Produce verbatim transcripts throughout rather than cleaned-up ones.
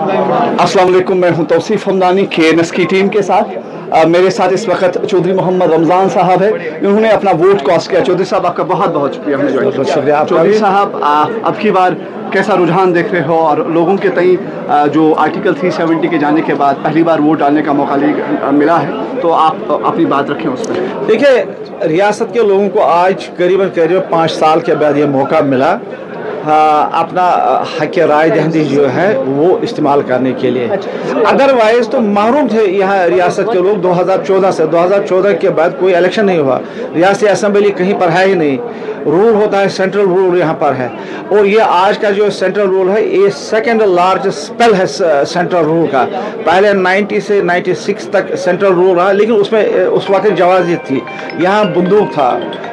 अस्सलाम वालेकुम, मैं हूं तौसीफ हमदानी के एन एस की टीम के साथ। आ, मेरे साथ इस वक्त चौधरी मोहम्मद रमज़ान साहब है, इन्होंने अपना वोट कास्ट किया। चौधरी साहब आपका बहुत बहुत शुक्रिया। हमें ज्वाइन किया। शुक्रिया। चौधरी साहब, अब की बार कैसा रुझान देख रहे हो और लोगों के तई जो आर्टिकल तीन सौ सत्तर के जाने के बाद पहली बार वोट डालने का मौका मिला है, तो आप अपनी बात रखें उस पर। देखिए, रियासत के लोगों को आज करीबन करीब पाँच साल के बाद ये मौका मिला हाँ, अपना हक राय दहंदी जो है वो इस्तेमाल करने के लिए। अदरवाइज तो महरूम थे यहाँ रियासत के लोग। दो हज़ार चौदह से दो हज़ार चौदह के बाद कोई इलेक्शन नहीं हुआ, रियासती असम्बली कहीं पर है ही नहीं। रूल होता है, सेंट्रल रूल यहाँ पर है, और ये आज का जो सेंट्रल रूल है ये सेकंड लार्जेस्ट स्पेल है सेंट्रल रूल का। पहले नब्बे से छियानवे तक सेंट्रल रूल रहा, लेकिन उसमें उस वक्त जवाज़ियत थी। यहाँ बंदूक था,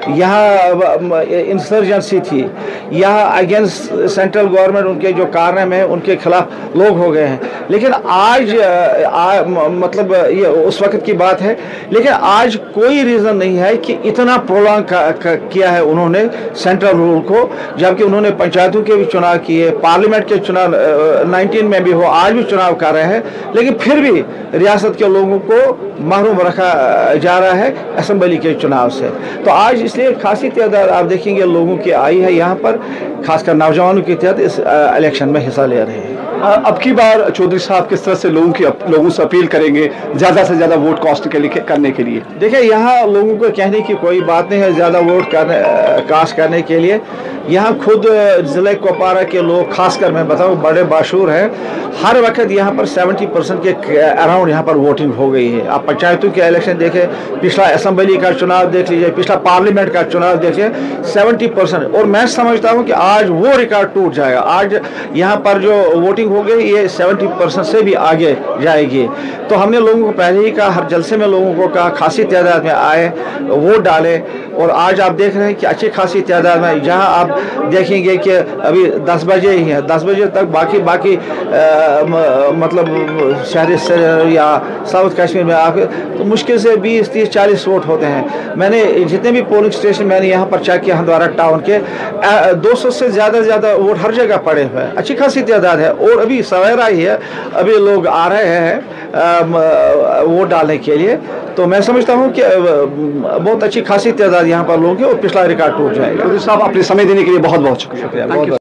यहाँ इंसर्जेंसी थी, यहाँ अगेंस्ट सेंट्रल गवर्नमेंट उनके जो कारनामे हैं उनके खिलाफ लोग हो गए हैं। लेकिन आज आ, मतलब ये उस वक्त की बात है, लेकिन आज कोई रीज़न नहीं है कि इतना प्रोलॉन्ग किया है उन्होंने सेंट्रल रूल को, जबकि उन्होंने पंचायतों के भी चुनाव किए, पार्लियामेंट के चुनाव नाइनटीन में भी हो, आज भी चुनाव कर रहे हैं, लेकिन फिर भी रियासत के लोगों को महरूम रखा जा रहा है असम्बली के चुनाव से। तो आज इसलिए खासी तादाद आप देखेंगे लोगों की आई है यहाँ पर, खासकर नौजवानों की तादाद इस इलेक्शन में हिस्सा ले रहे हैं। अब की बार चौधरी साहब किस तरह से लोगों की लोगों से अपील करेंगे ज़्यादा से ज़्यादा वोट कास्ट के लिए करने के लिए? देखिए, यहाँ लोगों को कहने की कोई बात नहीं है ज़्यादा वोट करने कास्ट करने के लिए। यहाँ खुद ज़िले कुपवारा के लोग, खासकर मैं बताऊँ, बड़े बाशूर हैं। हर वक्त यहाँ पर सत्तर परसेंट के अराउंड यहाँ पर वोटिंग हो गई है। आप पंचायतों के इलेक्शन देखें, पिछला असम्बली का चुनाव देख लीजिए, पिछला पार्लियामेंट का चुनाव देखिए, सत्तर परसेंट। और मैं समझता हूँ कि आज वो रिकॉर्ड टूट जाएगा। आज यहाँ पर जो वोटिंग हो गई ये सत्तर परसेंट से भी आगे जाएगी। तो हमने लोगों को पहले ही कहा, हर जलसे में लोगों को कहा खासी तादाद में आए, वोट डाले। और आज आप देख रहे हैं कि अच्छी खासी तादाद में, जहां आप देखेंगे कि अभी दस बजे ही है, दस बजे तक बाकी बाकी आ, म, मतलब शहरी या साउथ कश्मीर में आप तो मुश्किल से बीस तीस चालीस वोट होते हैं। मैंने जितने भी पोलिंग स्टेशन मैंने यहाँ पर चेक किया हंदवारा टाउन के, दो सौ से ज़्यादा ज़्यादा वोट हर जगह पड़े हुए हैं, अच्छी खासी तादाद है। और अभी सवेरा ही है, अभी लोग आ रहे हैं वोट डालने के लिए। तो मैं समझता हूँ कि बहुत अच्छी खासी तादाद यहाँ पर लोग हैं और पिछला रिकॉर्ड टूट जाएगा। चौधरी साहब, अपने समय देने के लिए बहुत बहुत शुक्रिया।